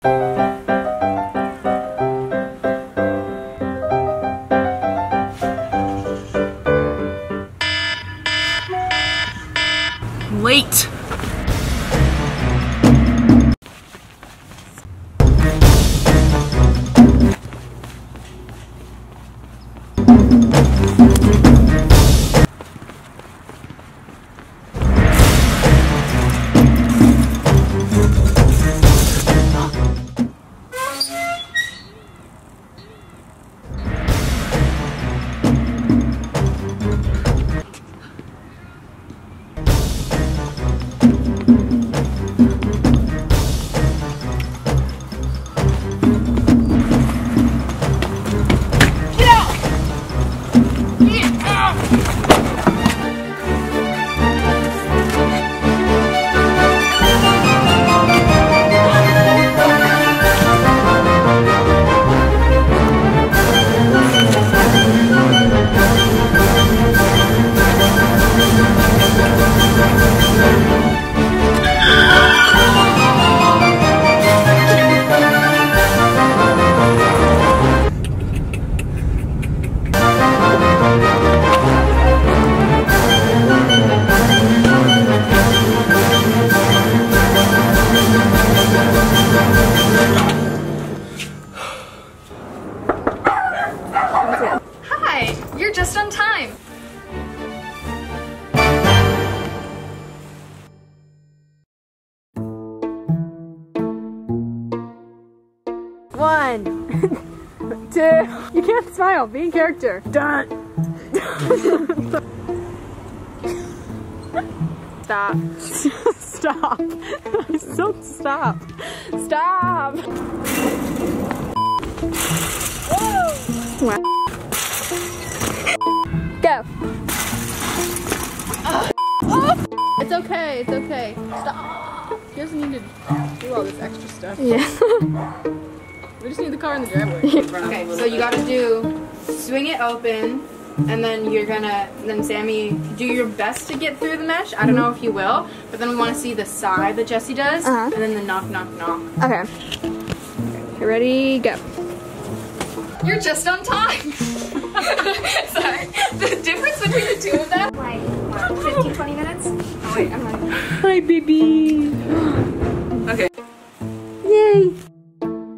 Late. Hi, you're just on time. One, two. You can't smile. Be in character. Done. Stop. Stop. So stop. Stop. Whoa. Wow. Go. It's okay. It's okay. Stop. He doesn't need to do all this extra stuff. Yeah. We just need the car in the driveway. Okay, so you gotta do, swing it open, and then you're gonna, then Sammy, do your best to get through the mesh. I don't know if you will, but then we want to see the sigh that Jessie does, and then the knock, knock, knock. Okay. You ready? Go. You're just on time. Sorry. The difference between the two of them? Like, what, 15, 20 minutes? Oh wait, I'm like... Hi, baby.